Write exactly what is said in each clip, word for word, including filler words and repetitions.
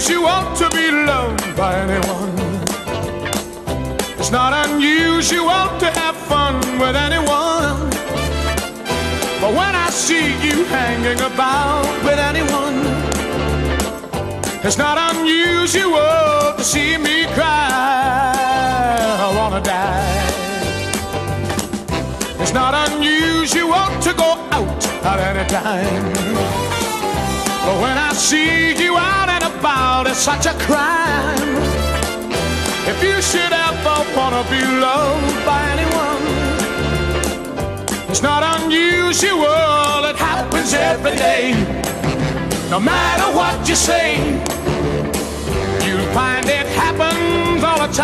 unusual to be loved by anyone. It's not unusual to have fun with anyone. But when I see you hanging about with anyone, it's not unusual to see me cry. I wanna die. It's not unusual to go out at any time. But when I see you out and about, it's such a crime. If you should ever wanna be loved by anyone, it's not unusual, it happens every day. No matter what you say, you'll find it happens all the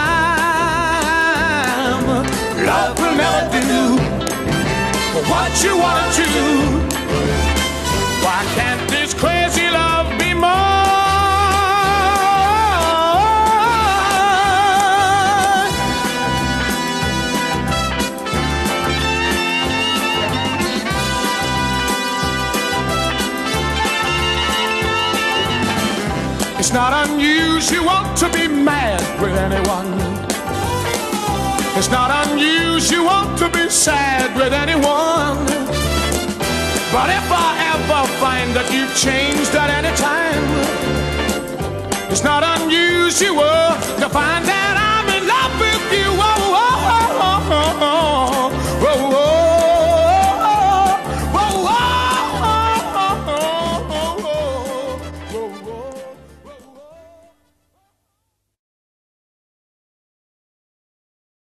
time. Love will never do what you want to do. Why can't this crazy love be more? It's not unusual to be mad with anyone. It's not unusual to be sad with anyone. But if I ever find that you've changed at any time, it's not unusual to find